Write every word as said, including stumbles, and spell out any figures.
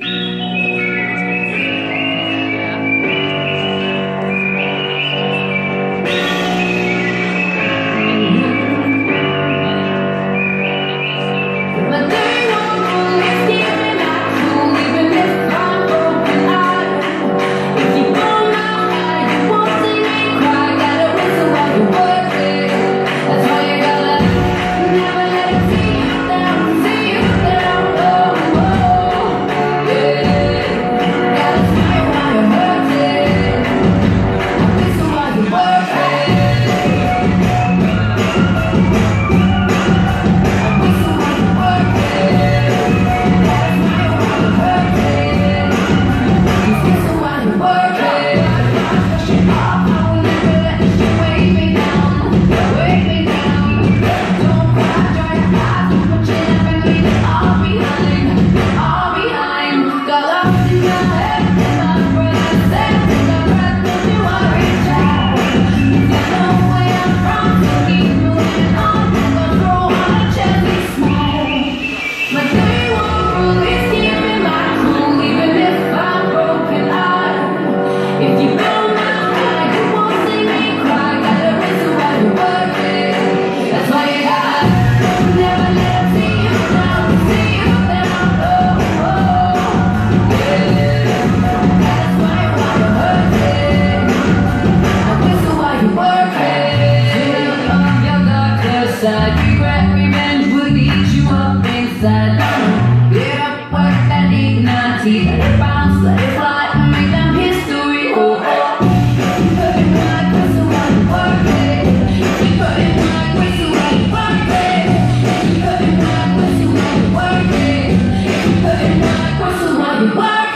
Regret, revenge would eat you up inside. Get up, work that dignity. Let it bounce, let it fly, and make them history. Oh, oh. Keep putting my whistle while you work it. Keep putting my whistle while you work it. Keep putting my whistle while you work it. Keep putting my whistle while you work it.